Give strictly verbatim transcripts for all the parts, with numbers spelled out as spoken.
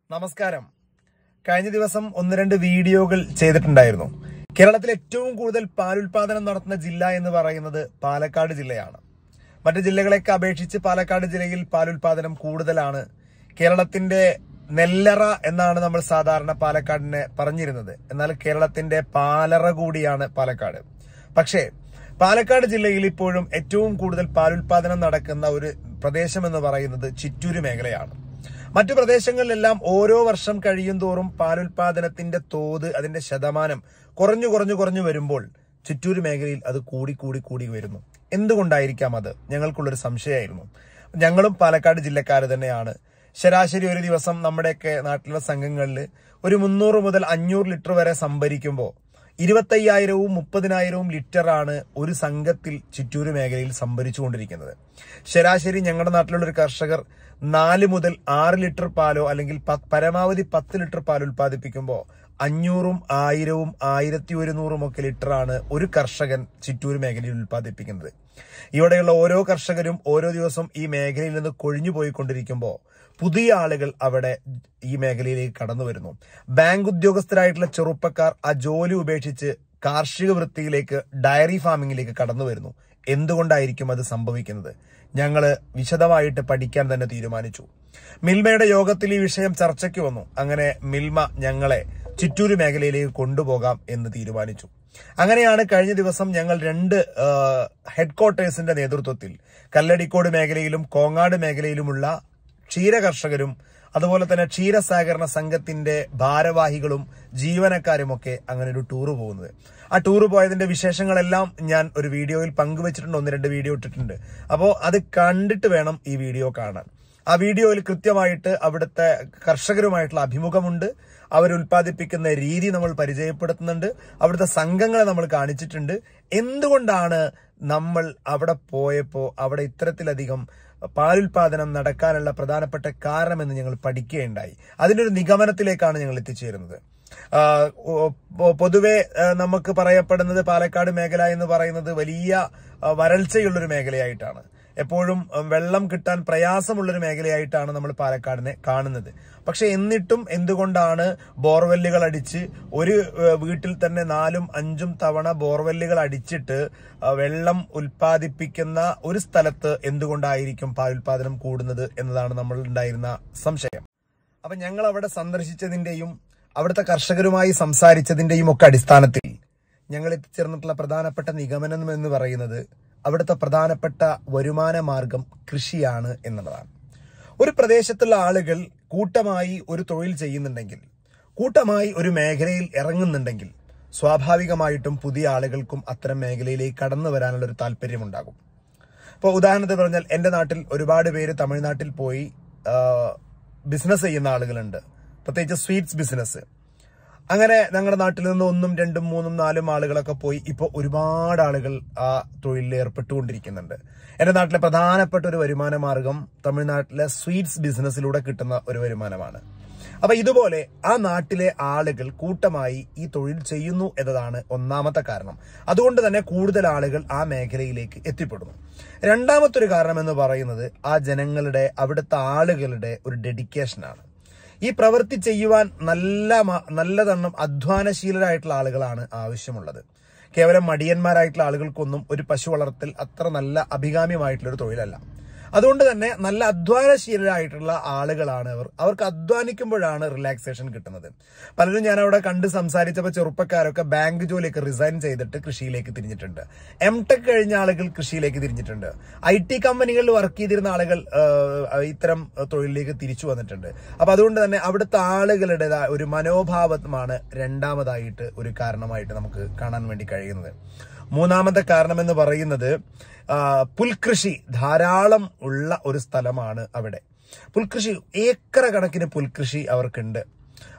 നമസ്കാരം. കഴിഞ്ഞ ദിവസം ഒന്ന് രണ്ട് വീഡിയോകൾ ചെയ്തിട്ടുണ്ടായിരുന്നു. കേരളത്തിൽ ഏറ്റവും കൂടുതൽ പാലുൽപാദനം നടത്തുന്ന ജില്ല എന്ന് പറയുന്നത് പാലക്കാട് ജില്ലയാണ്. മറ്റു ജില്ലകളെയൊക്കെ അപേക്ഷിച്ച് പാലക്കാട് ജില്ലയിൽ പാലുൽപാദനം കൂടുതലാണ്. കേരളത്തിന്റെ നെല്ലറ എന്നാണ് നമ്മൾ സാധാരണ പാലക്കാടിനെ പറഞ്ഞിരുന്നത്. എന്നാൽ കേരളത്തിന്റെ പാലറ കൂടിയാണ് പാലക്കാട്. പക്ഷേ പാലക്കാട് ജില്ലയിൽ ഇപ്പോഴും ഏറ്റവും കൂടുതൽ പാലുൽപാദനം നടക്കുന്ന ഒരു പ്രദേശം എന്ന് പറയുന്നത് ചിറ്റൂര് മേഖലയാണ്. മറ്റു പ്രദേശങ്ങളിലെല്ലാം ഓരോ വർഷം കഴിയും തോറും പാലുൽപാദനത്തിന്റെ തോത്, അതിന്റെ ശതമാനം കുറഞ്ഞു കുറഞ്ഞു കുറഞ്ഞു വരുമ്പോൾ ചിറ്റൂര് മേഖലയിൽ അത് കൂടി കൂടി കൂടി വരുന്നു. എന്തുകൊണ്ടായിരിക്കാം അത്? ഞങ്ങൾക്കുള്ളൊരു സംശയമായിരുന്നു. ഞങ്ങളും പാലക്കാട് ജില്ലക്കാർ തന്നെയാണ്. ശരാശരി ഒരു ദിവസം നമ്മുടെയൊക്കെ നാട്ടിലുള്ള സംഘങ്ങളിൽ ഒരു മുന്നൂറ് മുതൽ അഞ്ഞൂറ് ലിറ്റർ വരെ സംഭരിക്കുമ്പോൾ ഇരുപത്തയ്യായിരവും മുപ്പതിനായിരവും ലിറ്ററാണ് ഒരു സംഘത്തിൽ ചിറ്റൂര് മേഖലയിൽ സംഭരിച്ചുകൊണ്ടിരിക്കുന്നത്. ശരാശരി ഞങ്ങളുടെ നാട്ടിലുള്ള ഒരു കർഷകർ നാല് മുതൽ ആറ് ലിറ്റർ പാലോ അല്ലെങ്കിൽ പരമാവധി പത്ത് ലിറ്റർ പാൽ ഉൽപ്പാദിപ്പിക്കുമ്പോൾ അഞ്ഞൂറും ആയിരവും ആയിരത്തി ഒരുന്നൂറും ഒക്കെ ലിറ്ററാണ് ഒരു കർഷകൻ ചിറ്റൂര് മേഖലയിൽ ഉൽപ്പാദിപ്പിക്കുന്നത്. ഇവിടെയുള്ള ഓരോ കർഷകരും ഓരോ ദിവസം ഈ മേഖലയിൽ നിന്ന് കൊഴിഞ്ഞു പോയിക്കൊണ്ടിരിക്കുമ്പോൾ പുതിയ ആളുകൾ അവിടെ ഈ മേഖലയിലേക്ക് കടന്നു വരുന്നു. ബാങ്ക് ഉദ്യോഗസ്ഥരായിട്ടുള്ള ചെറുപ്പക്കാർ ആ ജോലി ഉപേക്ഷിച്ച് കാർഷിക വൃത്തിയിലേക്ക്, ഡയറി ഫാമിംഗിലേക്ക് കടന്നു വരുന്നു. എന്തുകൊണ്ടായിരിക്കും അത് സംഭവിക്കുന്നത്? ഞങ്ങള് വിശദമായിട്ട് പഠിക്കാൻ തന്നെ തീരുമാനിച്ചു. മിൽമയുടെ യോഗത്തിൽ ഈ വിഷയം ചർച്ചയ്ക്ക് വന്നു. അങ്ങനെ മിൽമ ഞങ്ങളെ ചിറ്റൂര് മേഖലയിലേക്ക് കൊണ്ടുപോകാം എന്ന് തീരുമാനിച്ചു. അങ്ങനെയാണ് കഴിഞ്ഞ ദിവസം ഞങ്ങൾ രണ്ട് ഹെഡ്ക്വാർട്ടേഴ്സിന്റെ നേതൃത്വത്തിൽ കല്ലടിക്കോട് മേഖലയിലും കോങ്ങാട് മേഖലയിലുമുള്ള ക്ഷീര കർഷകരും അതുപോലെ തന്നെ ക്ഷീരസഹകരണ സംഘത്തിന്റെ ഭാരവാഹികളും ജീവനക്കാരുമൊക്കെ അങ്ങനെ ഒരു ടൂറ് പോകുന്നത്. ആ ടൂറ് പോയതിന്റെ വിശേഷങ്ങളെല്ലാം ഞാൻ ഒരു വീഡിയോയിൽ പങ്കുവച്ചിട്ടുണ്ട്. ഒന്ന് രണ്ട് വീഡിയോ ഇട്ടിട്ടുണ്ട്. അപ്പോൾ അത് കണ്ടിട്ട് വേണം ഈ വീഡിയോ കാണാൻ. ആ വീഡിയോയിൽ കൃത്യമായിട്ട് അവിടുത്തെ കർഷകരുമായിട്ടുള്ള അഭിമുഖമുണ്ട്. അവരുൽപ്പാദിപ്പിക്കുന്ന രീതി നമ്മൾ പരിചയപ്പെടുത്തുന്നുണ്ട്. അവിടുത്തെ സംഘങ്ങളെ നമ്മൾ കാണിച്ചിട്ടുണ്ട്. എന്തുകൊണ്ടാണ് നമ്മൾ അവിടെ പോയപ്പോൾ അവിടെ ഇത്തരത്തിലധികം പാലുൽപാദനം നടക്കാനുള്ള പ്രധാനപ്പെട്ട കാരണമെന്ന് ഞങ്ങൾ പഠിക്കുകയുണ്ടായി. അതിന്റെ ഒരു നിഗമനത്തിലേക്കാണ് ഞങ്ങൾ എത്തിച്ചേരുന്നത്. പൊതുവെ നമുക്ക് പറയപ്പെടുന്നത് പാലക്കാട് മേഖല എന്ന് പറയുന്നത് വലിയ വരൾച്ചയുള്ളൊരു മേഖലയായിട്ടാണ്. എപ്പോഴും വെള്ളം കിട്ടാൻ പ്രയാസമുള്ളൊരു മേഖലയായിട്ടാണ് നമ്മൾ പാലക്കാടിനെ കാണുന്നത്. പക്ഷെ എന്നിട്ടും എന്തുകൊണ്ടാണ് ബോർവെല്ലുകൾ അടിച്ച് ഒരു വീട്ടിൽ തന്നെ നാലും അഞ്ചും തവണ ബോർവെല്ലുകൾ അടിച്ചിട്ട് വെള്ളം ഉൽപ്പാദിപ്പിക്കുന്ന ഒരു സ്ഥലത്ത് എന്തുകൊണ്ടായിരിക്കും പാലുൽപാദനം കൂടുന്നത് എന്നതാണ് നമ്മൾ ഉണ്ടായിരുന്ന സംശയം. അപ്പൊ ഞങ്ങൾ അവിടെ സന്ദർശിച്ചതിന്റെയും അവിടുത്തെ കർഷകരുമായി സംസാരിച്ചതിന്റെയും ഒക്കെ അടിസ്ഥാനത്തിൽ ഞങ്ങൾ എത്തിച്ചേർന്നിട്ടുള്ള പ്രധാനപ്പെട്ട നിഗമനം എന്ന് പറയുന്നത് അവിടുത്തെ പ്രധാനപ്പെട്ട വരുമാന മാർഗം കൃഷിയാണ് എന്നുള്ളതാണ്. ഒരു പ്രദേശത്തുള്ള ആളുകൾ കൂട്ടമായി ഒരു തൊഴിൽ ചെയ്യുന്നുണ്ടെങ്കിൽ, കൂട്ടമായി ഒരു മേഖലയിൽ ഇറങ്ങുന്നുണ്ടെങ്കിൽ സ്വാഭാവികമായിട്ടും പുതിയ ആളുകൾക്കും അത്തരം മേഖലയിലേക്ക് കടന്നു വരാനുള്ള ഒരു താല്പര്യമുണ്ടാകും. ഇപ്പോൾ ഉദാഹരണത്തിന് പറഞ്ഞാൽ എന്റെ നാട്ടിൽ ഒരുപാട് പേര് തമിഴ്നാട്ടിൽ പോയി ബിസിനസ് ചെയ്യുന്ന ആളുകളുണ്ട്, പ്രത്യേകിച്ച് സ്വീറ്റ്സ് ബിസിനസ്. അങ്ങനെ ഞങ്ങളുടെ നാട്ടിൽ നിന്ന് ഒന്നും രണ്ടും മൂന്നും നാലും ആളുകളൊക്കെ പോയി ഇപ്പോൾ ഒരുപാട് ആളുകൾ ആ തൊഴിലിൽ ഏർപ്പെട്ടുകൊണ്ടിരിക്കുന്നുണ്ട്. എന്റെ നാട്ടിലെ പ്രധാനപ്പെട്ട ഒരു വരുമാന മാർഗം തമിഴ്നാട്ടിലെ സ്വീറ്റ്സ് ബിസിനസ്സിലൂടെ കിട്ടുന്ന ഒരു വരുമാനമാണ്. അപ്പൊ ഇതുപോലെ ആ നാട്ടിലെ ആളുകൾ കൂട്ടമായി ഈ തൊഴിൽ ചെയ്യുന്നു എന്നതാണ് ഒന്നാമത്തെ കാരണം. അതുകൊണ്ട് തന്നെ കൂടുതൽ ആളുകൾ ആ മേഖലയിലേക്ക് എത്തിപ്പെടുന്നു. രണ്ടാമത്തെ ഒരു കാരണം എന്ന് പറയുന്നത് ആ ജനങ്ങളുടെ, അവിടുത്തെ ആളുകളുടെ ഒരു ഡെഡിക്കേഷനാണ്. ഈ പ്രവൃത്തി ചെയ്യുവാൻ നല്ല നല്ലതെണ്ണം അധ്വാനശീലരായിട്ടുള്ള ആളുകളാണ് ആവശ്യമുള്ളത്. കേവലം മടിയന്മാരായിട്ടുള്ള ആളുകൾക്കൊന്നും ഒരു പശു വളർത്തൽ അത്ര നല്ല അഭികാമ്യമായിട്ടുള്ള ഒരു തൊഴിലല്ല. അതുകൊണ്ട് തന്നെ നല്ല അധ്വാനശീലരായിട്ടുള്ള ആളുകളാണ് അവർ. അവർക്ക് അധ്വാനിക്കുമ്പോഴാണ് റിലാക്സേഷൻ കിട്ടുന്നത്. പലരും ഞാൻ അവിടെ കണ്ട് സംസാരിച്ചപ്പോൾ ചെറുപ്പക്കാരൊക്കെ ബാങ്ക് ജോലിയൊക്കെ റിസൈൻ ചെയ്തിട്ട് കൃഷിയിലേക്ക് തിരിഞ്ഞിട്ടുണ്ട്. എം ടെക് കഴിഞ്ഞ ആളുകൾ കൃഷിയിലേക്ക് തിരിഞ്ഞിട്ടുണ്ട്. ഐ ടി കമ്പനികളിൽ വർക്ക് ചെയ്തിരുന്ന ആളുകൾ ഇത്തരം തൊഴിലിലേക്ക് തിരിച്ചു വന്നിട്ടുണ്ട്. അപ്പൊ അതുകൊണ്ട് തന്നെ അവിടുത്തെ ആളുകളുടേതായ ഒരു മനോഭാവമാണ് രണ്ടാമതായിട്ട് ഒരു കാരണമായിട്ട് നമുക്ക് കാണാൻ വേണ്ടി കഴിയുന്നത്. മൂന്നാമത്തെ കാരണം എന്ന് പറയുന്നത് പുൽകൃഷി ധാരാളം ഉള്ള ഒരു സ്ഥലമാണ് അവിടെ. പുൽകൃഷി ഏക്കർ കണക്കിന് പുൽകൃഷി അവർക്കുണ്ട്.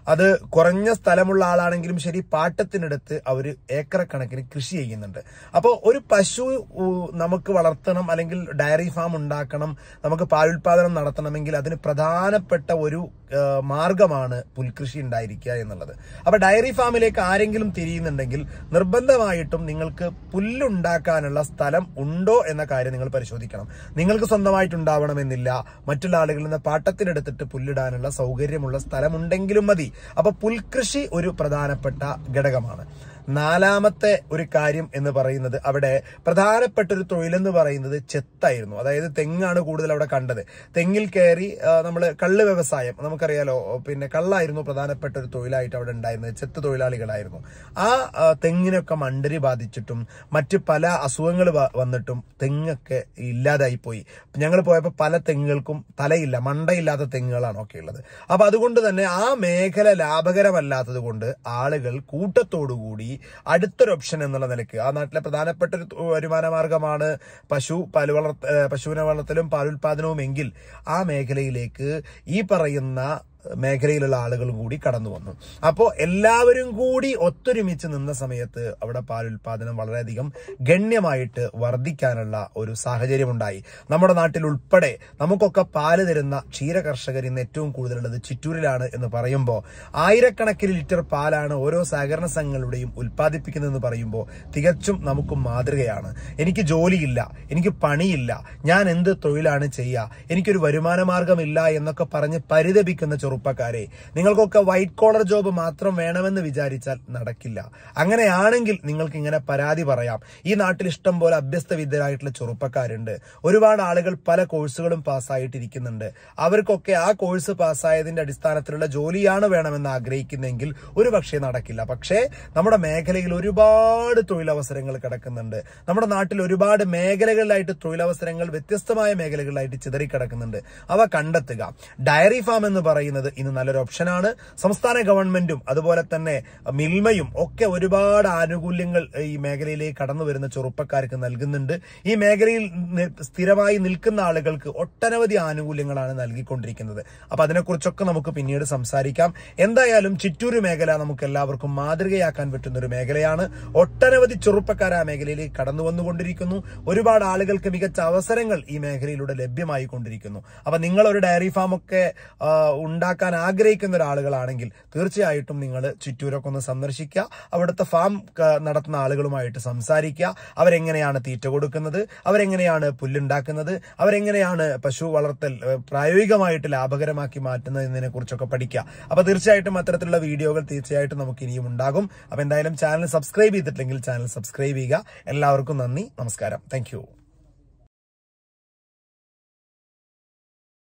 അത് കുറഞ്ഞ സ്ഥലമുള്ള ആളാണെങ്കിലും ശരി പാട്ടത്തിനടുത്ത് അവർ ഏക്കർ കണക്കിന് കൃഷി ചെയ്യുന്നുണ്ട്. അപ്പോൾ ഒരു പശു നമുക്ക് വളർത്തണം, അല്ലെങ്കിൽ ഡയറി ഫാം ഉണ്ടാക്കണം, നമുക്ക് പാലുൽപാദനം നടത്തണമെങ്കിൽ അതിന് പ്രധാനപ്പെട്ട ഒരു മാർഗമാണ് പുൽകൃഷി ഉണ്ടായിരിക്കുക എന്നുള്ളത്. അപ്പൊ ഡയറി ഫാമിലേക്ക് ആരെങ്കിലും തിരിയുന്നുണ്ടെങ്കിൽ നിർബന്ധമായിട്ടും നിങ്ങൾക്ക് പുല്ലുണ്ടാക്കാനുള്ള സ്ഥലം ഉണ്ടോ എന്ന കാര്യം നിങ്ങൾ പരിശോധിക്കണം. നിങ്ങൾക്ക് സ്വന്തമായിട്ടുണ്ടാവണമെന്നില്ല, മറ്റുള്ള ആളുകളിൽ നിന്ന് പാട്ടത്തിനെടുത്തിട്ട് പുല്ലിടാനുള്ള സൗകര്യമുള്ള സ്ഥലമുണ്ടെങ്കിലും മതി. അപ്പൊ പുൽകൃഷി ഒരു പ്രധാനപ്പെട്ട ഘടകമാണ്. നാലാമത്തെ ഒരു കാര്യം എന്ന് പറയുന്നത്, അവിടെ പ്രധാനപ്പെട്ട ഒരു തൊഴിലെന്ന് പറയുന്നത് ചെത്തായിരുന്നു. അതായത് തെങ്ങാണ് കൂടുതൽ അവിടെ കണ്ടത്. തെങ്ങിൽ കയറി നമ്മൾ കള്ള് വ്യവസായം, നമുക്കറിയാലോ, പിന്നെ കള്ളായിരുന്നു പ്രധാനപ്പെട്ട ഒരു തൊഴിലായിട്ട് അവിടെ ഉണ്ടായിരുന്നത്. ചെത്ത് തൊഴിലാളികളായിരുന്നു. ആ തെങ്ങിനൊക്കെ മണ്ടരി ബാധിച്ചിട്ടും മറ്റ് പല അസുഖങ്ങൾ വന്നിട്ടും തെങ്ങൊക്കെ ഇല്ലാതായി പോയി. ഞങ്ങൾ പോയപ്പോൾ പല തെങ്ങുകൾക്കും തലയില്ല, മണ്ടയില്ലാത്ത തെങ്ങുകളാണ് ഒക്കെ ഉള്ളത്. അപ്പൊ അതുകൊണ്ട് തന്നെ ആ മേഖല ലാഭകരമല്ലാത്തത് കൊണ്ട് ആളുകൾ കൂട്ടത്തോടുകൂടി അടുത്തൊരു ഓപ്ഷൻ എന്നുള്ള നിലയ്ക്ക്, ആ നാട്ടിലെ പ്രധാനപ്പെട്ട ഒരു വരുമാന മാർഗമാണ് പശു പാല് വളർത്ത പശുവിനെ വളർത്തലും പാലുൽപാദനവും എങ്കിൽ ആ മേഖലയിലേക്ക് ഈ പറയുന്ന മേഖലയിലുള്ള ആളുകൾ കൂടി കടന്നു വന്നു. അപ്പോൾ എല്ലാവരും കൂടി ഒത്തൊരുമിച്ച് നിന്ന സമയത്ത് അവിടെ പാലുൽപാദനം വളരെയധികം ഗണ്യമായിട്ട് വർദ്ധിക്കാനുള്ള ഒരു സാഹചര്യം ഉണ്ടായി. നമ്മുടെ നാട്ടിൽ ഉൾപ്പെടെ നമുക്കൊക്കെ പാല് തരുന്ന ക്ഷീര കർഷകർ ഇന്ന് ഏറ്റവും കൂടുതലുള്ളത് ചിറ്റൂരിലാണ് എന്ന് പറയുമ്പോൾ ആയിരക്കണക്കിന് ലിറ്റർ പാലാണ് ഓരോ സഹകരണ സംഘങ്ങളുടെയും ഉൽപ്പാദിപ്പിക്കുന്നതെന്ന് പറയുമ്പോൾ തികച്ചും നമുക്ക് മാതൃകയാണ്. എനിക്ക് ജോലിയില്ല, എനിക്ക് പണിയില്ല, ഞാൻ എന്ത് തൊഴിലാണ് ചെയ്യുക, എനിക്കൊരു വരുമാന മാർഗമില്ല എന്നൊക്കെ പറഞ്ഞ് പരിതപിക്കുന്ന ചെറുപ്പക്കാരെ, നിങ്ങൾക്കൊക്കെ വൈറ്റ് കോളർ ജോബ് മാത്രം വേണമെന്ന് വിചാരിച്ചാൽ നടക്കില്ല. അങ്ങനെയാണെങ്കിൽ നിങ്ങൾക്ക് ഇങ്ങനെ പരാതി പറയാം. ഈ നാട്ടിൽ ഇഷ്ടം പോലെ അഭ്യസ്ത വിദ്യരായിട്ടുള്ള ചെറുപ്പക്കാരുണ്ട്. ഒരുപാട് ആളുകൾ പല കോഴ്സുകളും പാസ്സായിട്ടിരിക്കുന്നുണ്ട്. അവർക്കൊക്കെ ആ കോഴ്സ് പാസ്സായതിന്റെ അടിസ്ഥാനത്തിലുള്ള ജോലിയാണ് വേണമെന്ന് ആഗ്രഹിക്കുന്നെങ്കിൽ ഒരു പക്ഷേ നടക്കില്ല. പക്ഷേ നമ്മുടെ മേഖലയിൽ ഒരുപാട് തൊഴിലവസരങ്ങൾ കിടക്കുന്നുണ്ട്. നമ്മുടെ നാട്ടിൽ ഒരുപാട് മേഖലകളിലായിട്ട് തൊഴിലവസരങ്ങൾ വ്യത്യസ്തമായ മേഖലകളിലായിട്ട് ചിതറിക്കിടക്കുന്നുണ്ട്. അവ കണ്ടെത്തുക. ഡയറി ഫാം എന്ന് പറയുന്നത് ഇന്ന് നല്ലൊരു ഓപ്ഷനാണ്. സംസ്ഥാന ഗവൺമെന്റും അതുപോലെ തന്നെ മിൽമയും ഒക്കെ ഒരുപാട് ആനുകൂല്യങ്ങൾ ഈ മേഖലയിലേക്ക് കടന്നു വരുന്ന ചെറുപ്പക്കാർക്ക് നൽകുന്നുണ്ട്. ഈ മേഖലയിൽ സ്ഥിരമായി നിൽക്കുന്ന ആളുകൾക്ക് ഒട്ടനവധി ആനുകൂല്യങ്ങളാണ് നൽകിക്കൊണ്ടിരിക്കുന്നത്. അപ്പൊ അതിനെക്കുറിച്ചൊക്കെ നമുക്ക് പിന്നീട് സംസാരിക്കാം. എന്തായാലും ചിറ്റൂര് മേഖല നമുക്ക് എല്ലാവർക്കും മാതൃകയാക്കാൻ പറ്റുന്ന ഒരു മേഖലയാണ്. ഒട്ടനവധി ചെറുപ്പക്കാർ ആ മേഖലയിലേക്ക് കടന്നു വന്നുകൊണ്ടിരിക്കുന്നു. ഒരുപാട് ആളുകൾക്ക് മികച്ച അവസരങ്ങൾ ഈ മേഖലയിലൂടെ ലഭ്യമായി കൊണ്ടിരിക്കുന്നു. അപ്പൊ നിങ്ങൾ ഒരു ഡയറി ഫാം ഒക്കെ ഉണ്ടാക്കാൻ ആഗ്രഹിക്കുന്ന ഒരാളുകളാണെങ്കിൽ തീർച്ചയായിട്ടും നിങ്ങൾ ചിറ്റൂരൊക്കെ ഒന്ന് സന്ദർശിക്കുക. അവിടുത്തെ ഫാം നടത്തുന്ന ആളുകളുമായിട്ട് സംസാരിക്കുക. അവരെങ്ങനെയാണ് തീറ്റ കൊടുക്കുന്നത്, അവരെങ്ങനെയാണ് പുല്ലുണ്ടാക്കുന്നത്, അവരെങ്ങനെയാണ് പശു വളർത്തൽ പ്രായോഗികമായിട്ട് ലാഭകരമാക്കി മാറ്റുന്നത് എന്നതിനെ കുറിച്ചൊക്കെ പഠിക്കുക. അപ്പൊ തീർച്ചയായിട്ടും അത്തരത്തിലുള്ള വീഡിയോകൾ തീർച്ചയായിട്ടും നമുക്ക് ഇനിയും ഉണ്ടാകും. അപ്പൊ എന്തായാലും ചാനൽ സബ്സ്ക്രൈബ് ചെയ്തിട്ടില്ലെങ്കിൽ ചാനൽ സബ്സ്ക്രൈബ് ചെയ്യുക. എല്ലാവർക്കും നന്ദി, നമസ്കാരം, താങ്ക് യു.